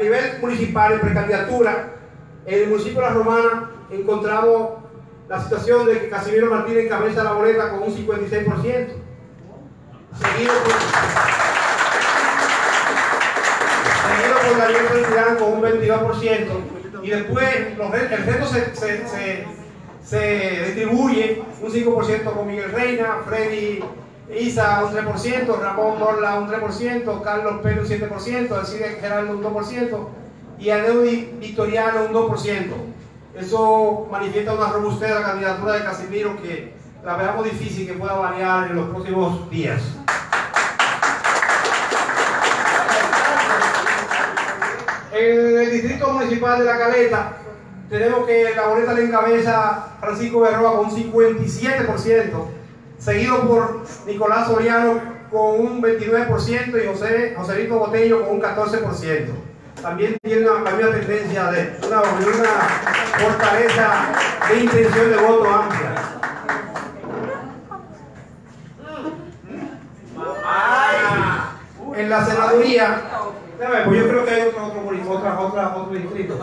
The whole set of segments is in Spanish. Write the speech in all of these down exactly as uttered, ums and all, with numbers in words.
nivel municipal, en precandidatura, en el municipio de La Romana encontramos la situación de que Casimiro Martínez encabeza la boleta con un cincuenta y seis por ciento, seguido por, seguido por Daniel Ferdinand con un veintidós por ciento, y después los, el resto se, se, se, se distribuye un cinco por ciento con Miguel Reina, Freddy Isa un tres por ciento, Ramón Morla un tres por ciento, Carlos Pérez un siete por ciento, Alcide Gerardo un dos por ciento y Aneudi Victoriano un dos por ciento. Eso manifiesta una robustez de la candidatura de Casimiro que la veamos difícil que pueda variar en los próximos días. En el distrito municipal de La Caleta tenemos que la boleta la encabeza Francisco Berroa con un cincuenta y siete por ciento, seguido por Nicolás Soriano con un veintinueve por ciento y José Joselito Botello con un catorce por ciento. También tiene una, una tendencia de una, una fortaleza de intención de voto amplia. En la senaduría, pues yo creo que hay otro, otro, otra, otra, otro distrito.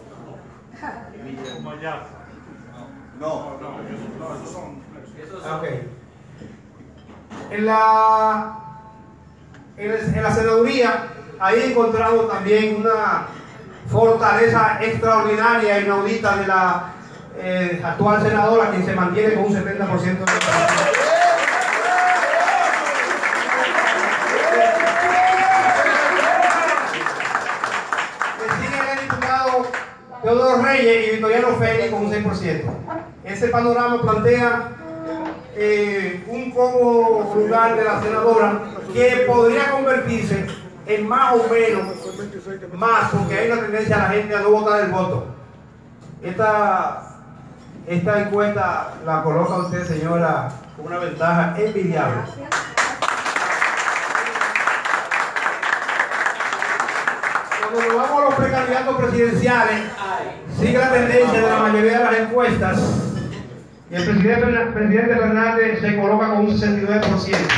No, no, esos son. Okay. En la, en, el, en la senaduría, ahí encontramos también una fortaleza extraordinaria e inaudita de la eh, actual senadora, quien se mantiene con un setenta por ciento de la Teodoro Reyes y Victoriano Félix con un seis por ciento. Ese panorama plantea eh, un cómodo lugar de la senadora que podría convertirse en más o menos más, porque hay una tendencia a la gente a no votar el voto. Esta, esta encuesta la coloca usted, señora, con una ventaja envidiable. Cuando nos vamos a los precandidatos presidenciales, sigue la tendencia de la mayoría de las encuestas y el presidente, el presidente Fernández se coloca con un sesenta y nueve por ciento.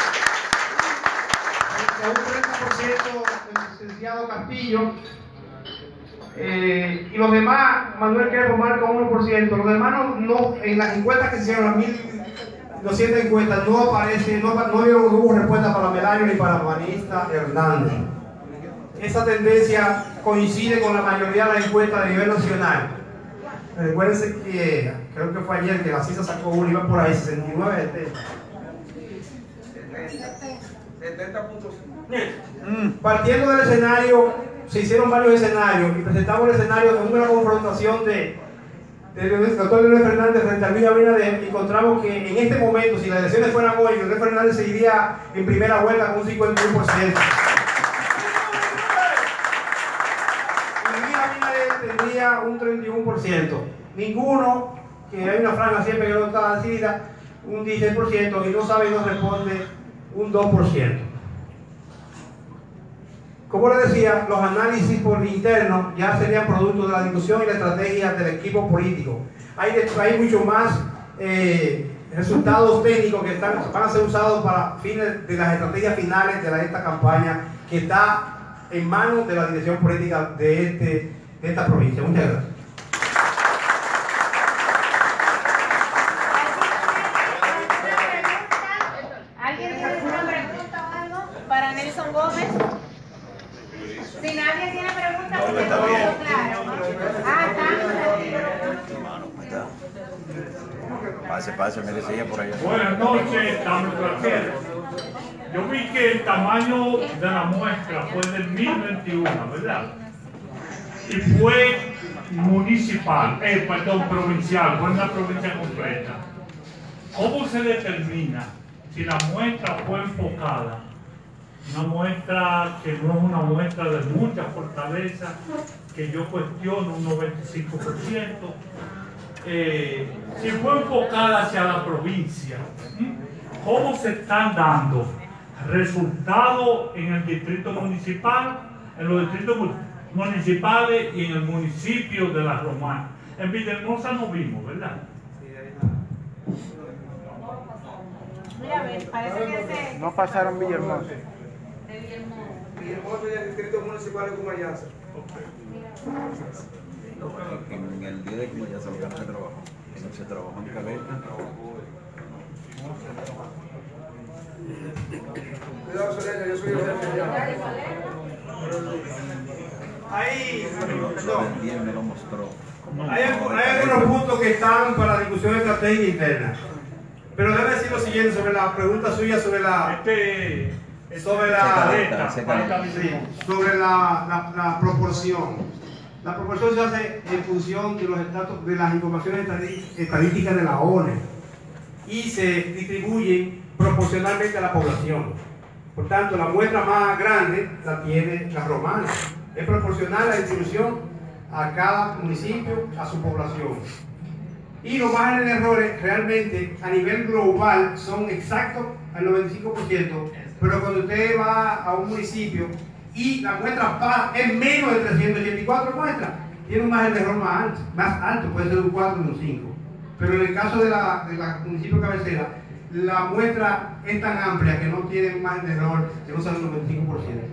Con un treinta por ciento el licenciado Castillo eh, y los demás, Manuel Querpo marca uno por ciento. Los demás no, no, en las encuestas que se hicieron, las mil doscientas encuestas, no aparece, no, no, no hubo respuesta para Melayo ni para Marista Hernández. Esa tendencia coincide con la mayoría de las encuestas de nivel nacional. Recuérdense que creo que fue ayer que la CISA sacó uno, iba por ahí, sesenta y nueve, setenta punto cinco. Partiendo del escenario, se hicieron varios escenarios y presentamos el escenario de una confrontación de, de, de doctor Leonel Fernández frente a Luis Abinader. Encontramos que en este momento, si las elecciones fueran hoy, Leonel Fernández seguiría en primera vuelta con un cincuenta y uno por ciento. Tendría un treinta y uno por ciento. Ninguno, que hay una franja siempre que no está decidida, un dieciséis por ciento, y no sabe y no responde, un dos por ciento. Como les decía, los análisis por internos ya serían producto de la discusión y la estrategia del equipo político. Hay, hay mucho más eh, resultados técnicos que están, van a ser usados para fines de las estrategias finales de la, esta campaña, que está en manos de la dirección política de este de esta provincia. Muchas gracias. ¿Alguien tiene alguna pregunta o algo para Nelson Gómez? Si nadie tiene preguntas, porque todo claro. Ah, está. Pase, pase, me decía por allá. Buenas noches, dame placer. Yo vi que el tamaño de la muestra fue del mil veintiuno, ¿verdad? Y fue municipal, eh, perdón, provincial, fue en la provincia completa. ¿Cómo se determina si la muestra fue enfocada? Una muestra que no es una muestra de mucha fortaleza, que yo cuestiono un noventa y cinco por ciento. Eh, si fue enfocada hacia la provincia, ¿cómo se están dando resultados en el distrito municipal, en los distritos municipales y en el municipio de La Romana? En Villahermosa no vimos, ¿verdad? Mira, a ver, parece que se... No pasaron Villahermosa. De Villahermosa. Villahermosa y el distrito municipal de Cumayanza. En el día de que ya salgan de trabajo, se trabajó en Caleta. Cuidado, Soleña, yo soy el jefe ya. Ahí, El día me lo mostró. hay, algu- hay algunos puntos que están para discusión estratégica interna. Pero debe decir lo siguiente sobre la pregunta suya sobre la, Este, sobre la, Caleta, se ahí caleta. está, sí, sobre la, la, la proporción. La proporción se hace en función de los estatus, de las informaciones estadí- estadísticas de la O N E y se distribuyen proporcionalmente a la población. Por tanto, la muestra más grande la tiene la romana. Es proporcional la distribución a cada municipio, a su población. Y los márgenes de errores realmente a nivel global son exactos al noventa y cinco por ciento, pero cuando usted va a un municipio y la muestra pa- es menos de trescientas ochenta y cuatro muestras, tiene un margen de error más alto, más alto, puede ser un cuatro o un cinco. Pero en el caso de la, de la municipio cabecera, la muestra es tan amplia que no tiene un margen de error que no sale el noventa y cinco por ciento.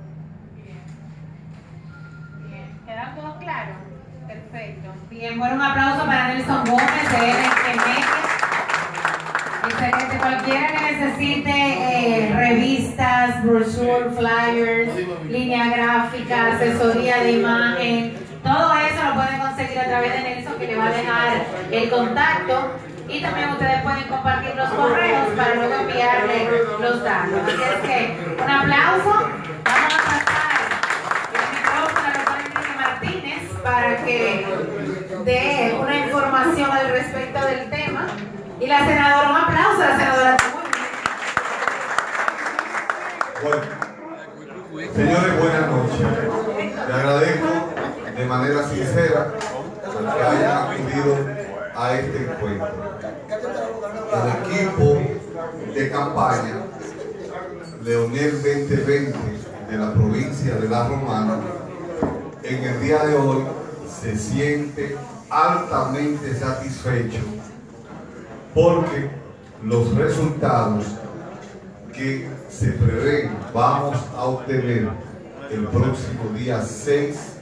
Bien, ¿quedan todos claros? Perfecto. Bien, bueno, un aplauso para Nelson Gómez de N G M. Excelente. Cualquiera que necesite eh, revistas, brochures, flyers, línea gráfica, asesoría de imagen, todo eso lo pueden conseguir a través de Nelson, que le va a dejar el contacto. Y también ustedes pueden compartir los correos para luego enviarle los datos. Así es que un aplauso. Vamos a pasar el micrófono al doctor Enrique Martínez para que dé una información al respecto del tema. Y la senadora, un aplauso a la senadora. Bueno, señores, buenas noches. Le agradezco de manera sincera que hayan acudido a este encuentro. El equipo de campaña Leonel veinte veinte de la provincia de La Romana en el día de hoy se siente altamente satisfecho porque los resultados que se prevén vamos a obtener el próximo día seis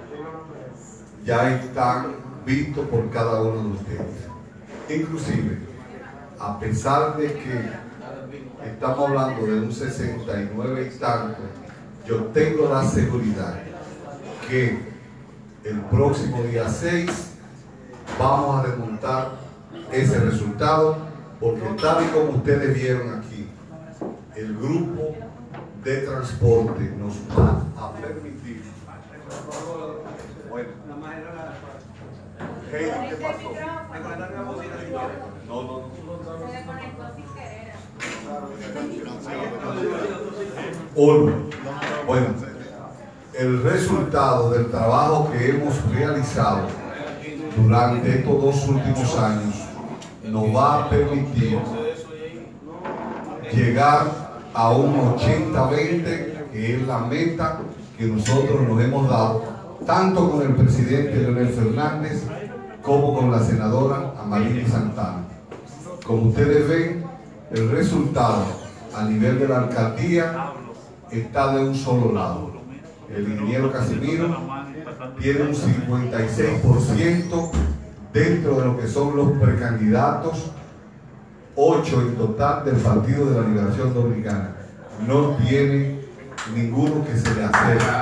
ya están vistos por cada uno de ustedes. Inclusive, a pesar de que estamos hablando de un sesenta y nueve y tanto, yo tengo la seguridad que el próximo día seis vamos a remontar ese resultado, porque tal y como ustedes vieron aquí, el grupo de transporte nos va a permitir. Bueno, hey, ¿qué pasó? No, no, no. Se desconectó sin querer. Uno. Bueno, el resultado del trabajo que hemos realizado durante estos dos últimos años nos va a permitir llegar a un ochenta veinte, que es la meta que nosotros nos hemos dado, tanto con el presidente Leonel Fernández como con la senadora Amarili Santana. Como ustedes ven, el resultado a nivel de la alcaldía está de un solo lado. El ingeniero Casimiro tiene un cincuenta y seis por ciento dentro de lo que son los precandidatos, ocho en total del Partido de la Liberación Dominicana. No tiene ninguno que se le acerque.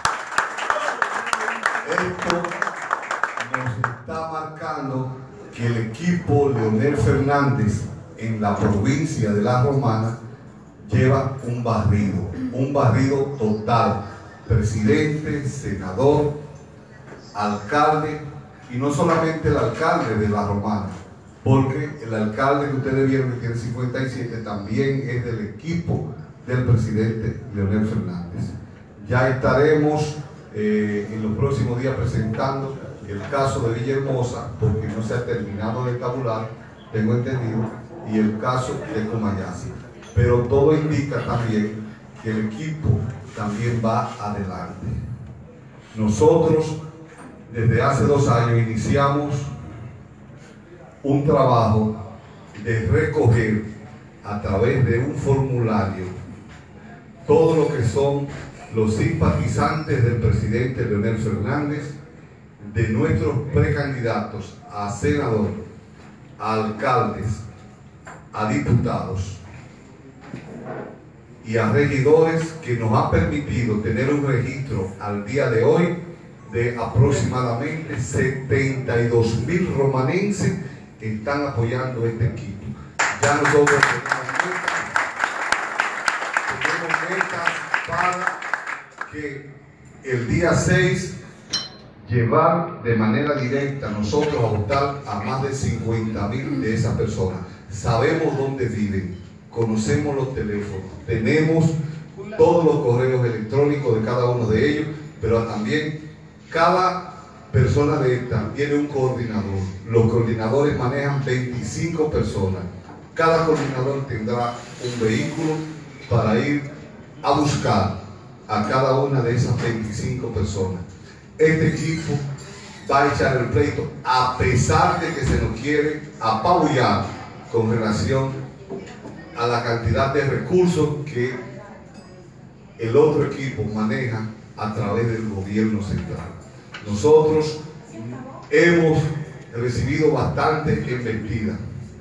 Esto nos está marcando que el equipo Leonel Fernández en la provincia de La Romana lleva un barrido, un barrido total. Presidente, senador, alcalde, y no solamente el alcalde de La Romana, porque el alcalde que ustedes vieron que tiene cincuenta y siete también es del equipo del presidente Leonel Fernández. Ya estaremos eh, en los próximos días presentando el caso de Villahermosa, porque no se ha terminado de tabular, tengo entendido, y el caso de Comayasi. Pero todo indica también que el equipo también va adelante. Nosotros desde hace dos años iniciamos un trabajo de recoger a través de un formulario todo lo que son los simpatizantes del presidente Leonel Fernández, de nuestros precandidatos a senador, a alcaldes, a diputados y a regidores, que nos ha permitido tener un registro al día de hoy de aproximadamente setenta y dos mil romanenses que están apoyando este equipo. Ya nosotros tenemos metas, tenemos metas para que el día seis llevar de manera directa nosotros a votar a más de cincuenta mil de esas personas. Sabemos dónde viven, conocemos los teléfonos, tenemos todos los correos electrónicos de cada uno de ellos, pero también cada persona de esta tiene un coordinador. Los coordinadores manejan veinticinco personas. Cada coordinador tendrá un vehículo para ir a buscar a cada una de esas veinticinco personas. Este equipo va a echar el pleito, a pesar de que se nos quiere apabullar con relación a la cantidad de recursos que el otro equipo maneja a través del gobierno central. Nosotros hemos recibido bastantes embestidas.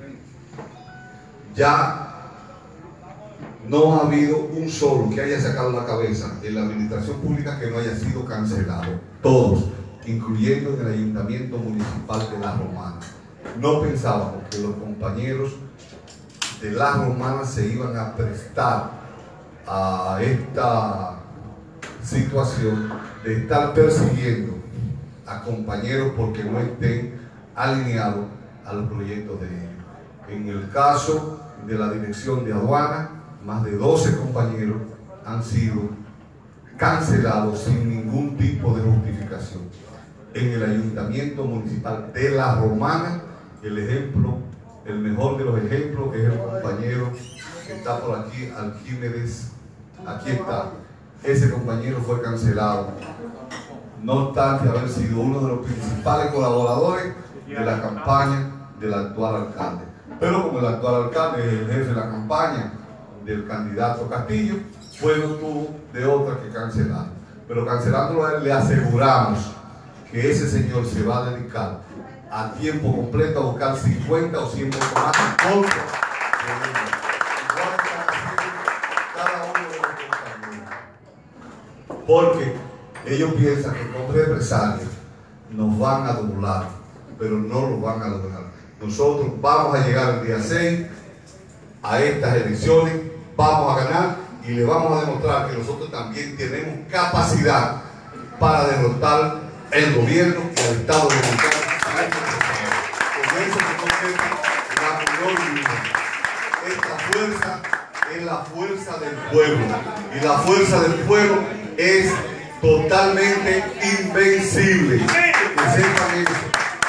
Ya no ha habido un solo que haya sacado la cabeza en la administración pública que no haya sido cancelado. Todos, incluyendo en el ayuntamiento municipal de La Romana. No pensábamos que los compañeros de La Romana se iban a prestar a esta situación de estar persiguiendo a compañeros porque no estén alineados a los proyectos de ellos. En el caso de la dirección de aduana, más de doce compañeros han sido cancelados sin ningún tipo de justificación. En el ayuntamiento municipal de La Romana, el ejemplo, el mejor de los ejemplos es el compañero que está por aquí, Alquímedes. Aquí está. Ese compañero fue cancelado, no obstante haber sido uno de los principales colaboradores de la campaña del actual alcalde. Pero como el actual alcalde es el jefe de la campaña del candidato Castillo, pues no tuvo de otra que cancelar. Pero cancelándolo a él, le aseguramos que ese señor se va a dedicar a tiempo completo a buscar cincuenta o cien votos más en contra de él. Igual que están haciendo cada uno de los compañeros. Porque ellos piensan que con represalias nos van a doblar, pero no lo van a lograr. Nosotros vamos a llegar el día seis a estas elecciones, vamos a ganar y le vamos a demostrar que nosotros también tenemos capacidad para derrotar el gobierno y el Estado Dominicano. Con eso se contesta la mayor unidad. Esta fuerza es la fuerza del pueblo y la fuerza del pueblo es totalmente invencible. Que sepan eso.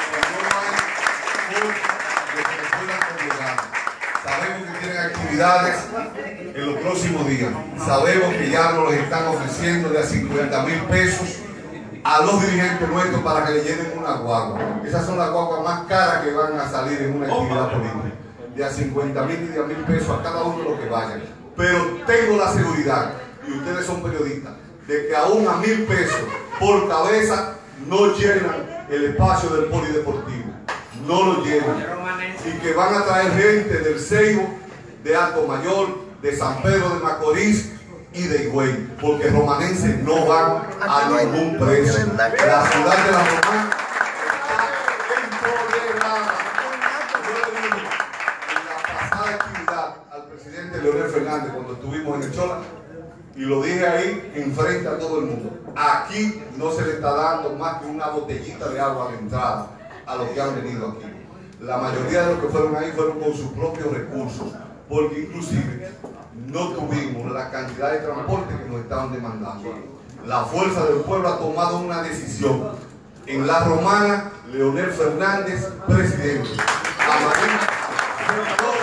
Sabemos que tienen actividades en los próximos días. Sabemos que ya nos los están ofreciendo de a cincuenta mil pesos a los dirigentes nuestros para que le llenen una guagua. Esas son las guaguas más caras que van a salir en una actividad política. De a cincuenta mil y de a mil pesos a cada uno de los que vayan. Pero tengo la seguridad, y ustedes son periodistas, de que aún a mil pesos por cabeza no llenan el espacio del polideportivo. No lo llenan. Y que van a traer gente del Ceibo, de Alto Mayor, de San Pedro de Macorís y de Higüey, porque romanenses no van a ningún precio. La ciudad de La Romana está empoderada. Yo le digo, en la pasada actividad al presidente Leonel Fernández, cuando estuvimos en el Chola, y lo dije ahí enfrente a todo el mundo, aquí no se le está dando más que una botellita de agua a la entrada a los que han venido aquí. La mayoría de los que fueron ahí fueron con sus propios recursos, porque inclusive no tuvimos la cantidad de transporte que nos estaban demandando. La fuerza del pueblo ha tomado una decisión. En La Romana, Leonel Fernández, presidente. Amarina, senador,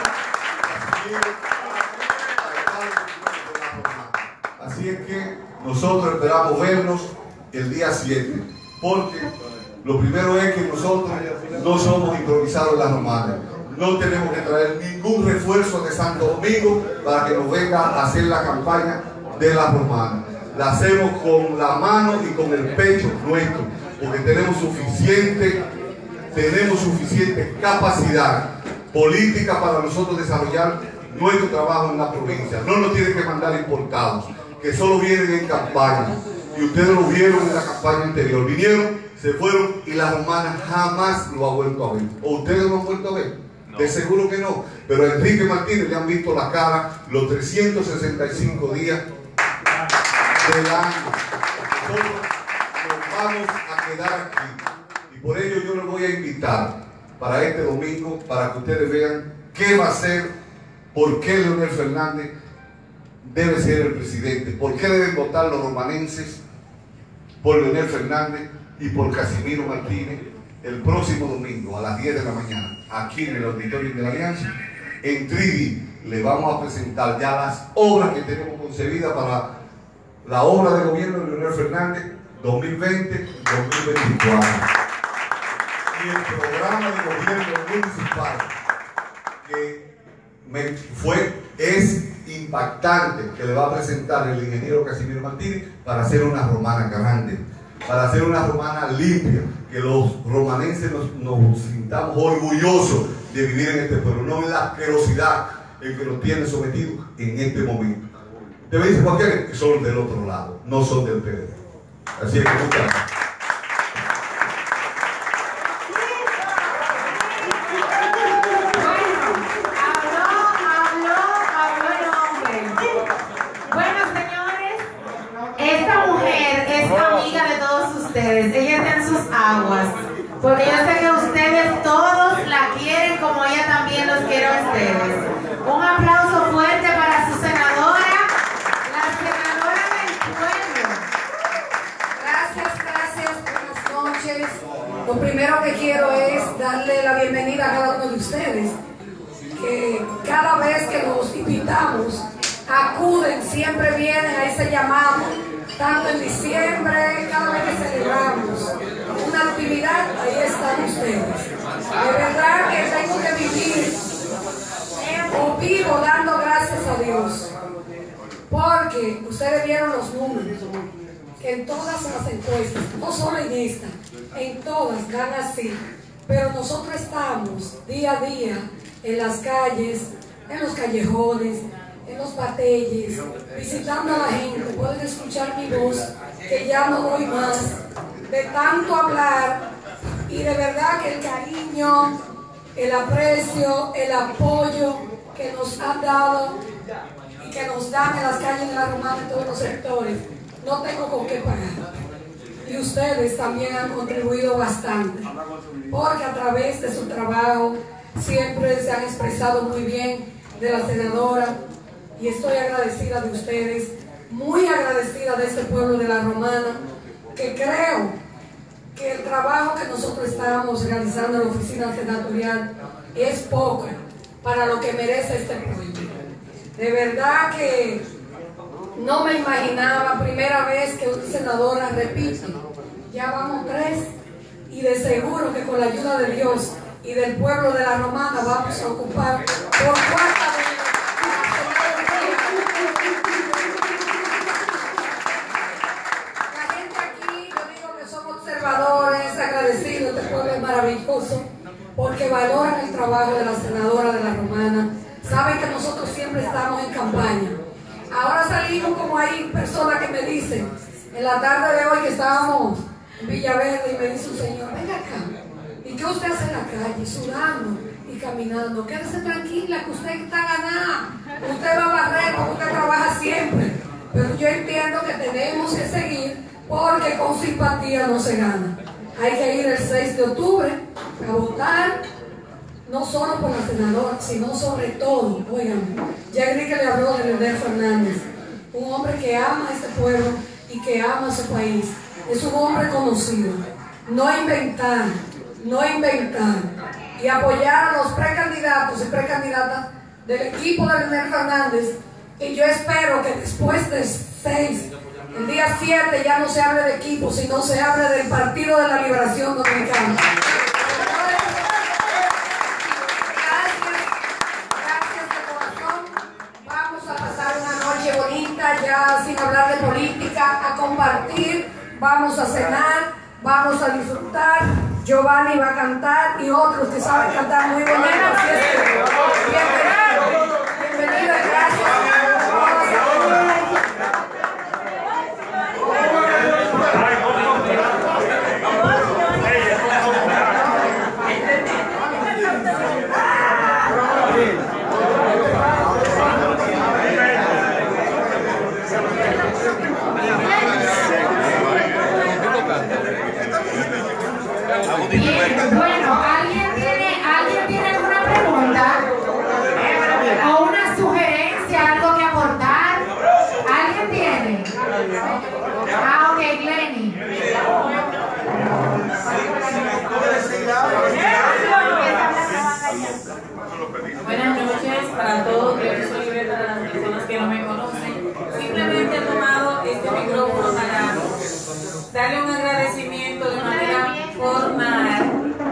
así es que nosotros esperamos vernos el día siete, porque lo primero es que nosotros no somos improvisados en La Romana. No tenemos que traer ningún refuerzo de Santo Domingo para que nos venga a hacer la campaña de La Romana. la hacemos con la mano y con el pecho nuestro, porque tenemos suficiente, tenemos suficiente capacidad política para nosotros desarrollar nuestro trabajo en la provincia. No nos tienen que mandar importados, que solo vienen en campaña. Y ustedes lo vieron en la campaña anterior. Vinieron, se fueron y la romana jamás lo ha vuelto a ver. ¿O ustedes lo han vuelto a ver? No. De seguro que no. Pero a Enrique Martínez le han visto la cara los trescientos sesenta y cinco días del año. Nosotros nos vamos a quedar aquí. Y por ello yo les voy a invitar para este domingo, para que ustedes vean qué va a ser, por qué Leonel Fernández debe ser el presidente, por qué deben votar los romanenses por Leonel Fernández y por Casimiro Martínez el próximo domingo a las diez de la mañana, aquí en el auditorio de la Alianza. En tres D le vamos a presentar ya las obras que tenemos concebidas para la obra de gobierno de Leonel Fernández dos mil veinte dos mil veinticuatro. Y el programa de gobierno municipal que me fue, es impactante, que le va a presentar el ingeniero Casimiro Martínez para hacer una romana grande, para hacer una romana limpia, que los romanenses nos, nos sintamos orgullosos de vivir en este pueblo, no en la asquerosidad en que nos tienen sometidos en este momento. Te me dice cualquiera que son del otro lado, no son del P D D. Así es que muchas gracias. Ella está en sus aguas, porque yo sé que ustedes todos la quieren como ella también los quiere a ustedes. Un aplauso fuerte para su senadora, la senadora del pueblo. Gracias, gracias, buenas noches. Lo primero que quiero es darle la bienvenida a cada uno de ustedes, que cada vez que los invitamos, acuden, siempre vienen a ese llamado. Tanto en diciembre, cada vez que celebramos una actividad, ahí están ustedes. De verdad que tengo que vivir o vivo dando gracias a Dios. Porque ustedes vieron los números, que en todas las encuestas, no solo en esta, en todas dan así. Pero nosotros estamos día a día en las calles, en los callejones, en los batalles, visitando a la gente. Pueden escuchar mi voz, que ya no doy más de tanto hablar, y de verdad que el cariño, el aprecio, el apoyo que nos han dado y que nos dan en las calles de la Romana, en todos los sectores, no tengo con qué pagar. Y ustedes también han contribuido bastante, porque a través de su trabajo siempre se han expresado muy bien de la senadora. Y estoy agradecida de ustedes, muy agradecida de este pueblo de la Romana, que creo que el trabajo que nosotros estamos realizando en la oficina senatorial es poco para lo que merece este pueblo. De verdad que no me imaginaba, primera vez que una senadora repite, ya vamos tres, y de seguro que con la ayuda de Dios y del pueblo de la Romana vamos a ocupar por cuarta vez. Agradecido, este pueblo es maravilloso porque valoran el trabajo de la senadora de la Romana. Saben que nosotros siempre estamos en campaña. Ahora salimos, como hay personas que me dicen, en la tarde de hoy que estábamos en Villaverde, y me dice un señor, venga acá, ¿y qué usted hace en la calle? Sudando y caminando. Quédese tranquila, que usted está ganada, usted va a barrer porque usted trabaja siempre. Pero yo entiendo que tenemos que seguir, porque con simpatía no se gana. Hay que ir el seis de octubre a votar, no solo por la senadora, sino sobre todo, oigan, ya Enrique le habló de Leonel Fernández, un hombre que ama a este pueblo y que ama a su país. Es un hombre conocido. No inventar, no inventar. Y apoyar a los precandidatos y precandidatas del equipo de Leonel Fernández. Y yo espero que después de seis, el día siete, ya no se hable de equipo, sino se hable del Partido de la Liberación Dominicana. Gracias, gracias de corazón. Vamos a pasar una noche bonita. Ya ya sin hablar de política, a compartir, vamos a cenar, vamos a disfrutar. Giovanni va a cantar y otros que saben cantar muy bonito. Así es que, bienvenido, bienvenido y gracias. Bien, bueno, ¿alguien tiene, ¿alguien tiene alguna pregunta? ¿O una sugerencia, algo que aportar? ¿Alguien tiene? Ah, ok, Glenny. Buenas noches para todos, yo soy Greta, para las personas que no me conocen. Simplemente he tomado este micrófono para darle un agradecimiento de manera formal,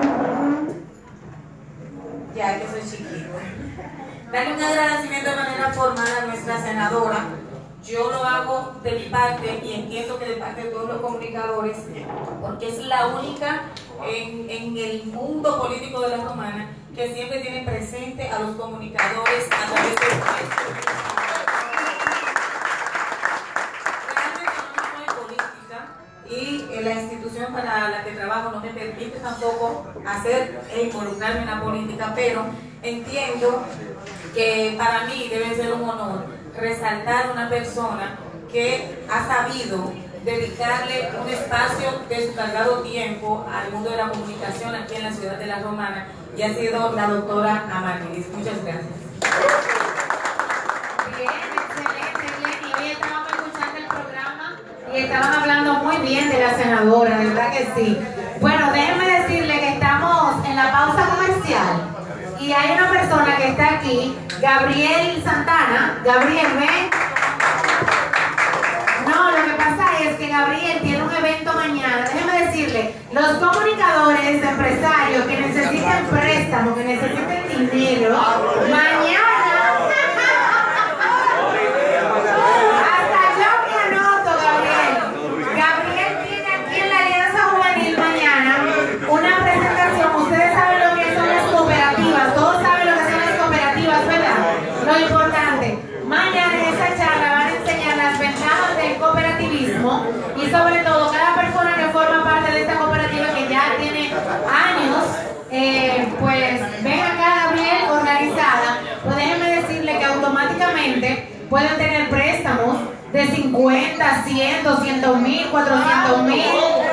ya que soy chiquito, darle un agradecimiento de manera formal a nuestra senadora. Yo lo hago de mi parte y entiendo que de parte de todos los comunicadores, porque es la única en, en el mundo político de la Romana que siempre tiene presente a los comunicadores a través de esto. Y la institución para la que trabajo no me permite tampoco hacer e involucrarme en la política, pero entiendo que para mí debe ser un honor resaltar a una persona que ha sabido dedicarle un espacio de su cargado tiempo al mundo de la comunicación aquí en la ciudad de La Romana, y ha sido la doctora Amarilis. Muchas gracias. Bien, excelente, Glenny. Hoy estábamos escuchando el programa y estaban hablando muy bien de la senadora, de verdad que sí. Bueno, déjenme decirle que estamos en la pausa comercial y hay una persona que está aquí, Gabriel Santana. Gabriel, ven. No, lo que pasa es que Gabriel tiene un evento mañana. Déjenme decirle, los comunicadores, empresarios que necesiten préstamo, que necesiten dinero, mañana. Una presentación, ustedes saben lo que son las cooperativas, todos saben lo que son las cooperativas, ¿verdad? Lo importante, mañana en esa charla van a enseñar las ventajas del cooperativismo y sobre todo cada persona que forma parte de esta cooperativa que ya tiene años, eh, pues ven acá, Gabriel, organizada, pues déjenme decirle que automáticamente pueden tener préstamos de cincuenta, cien, doscientos mil, cuatrocientos mil.